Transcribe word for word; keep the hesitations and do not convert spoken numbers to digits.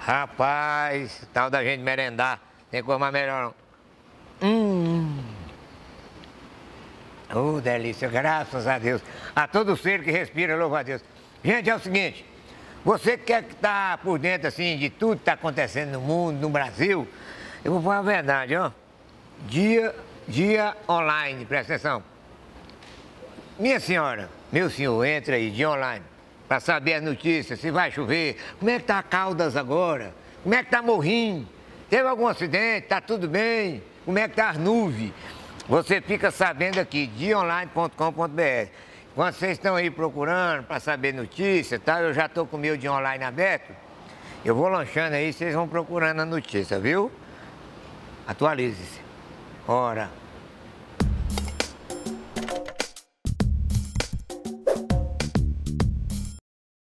Rapaz, tal da gente merendar, tem coisa mais melhor não. Hum. Oh, delícia, graças a Deus. A todo ser que respira, louva a Deus. Gente, é o seguinte, você que quer estar por dentro, assim, de tudo que está acontecendo no mundo, no Brasil, eu vou falar a verdade, ó. Dia, dia online, presta atenção. Minha senhora, meu senhor, entra aí, dia online, para saber as notícias, se vai chover, como é que tá Caldas agora, como é que tá Morrinho, teve algum acidente, tá tudo bem, como é que tá as nuvens. Você fica sabendo aqui, dia online ponto com ponto br. Quando vocês estão aí procurando para saber notícias e tal, eu já estou com o meu dia online aberto, eu vou lanchando aí, vocês vão procurando a notícia, viu? Atualize-se. Ora.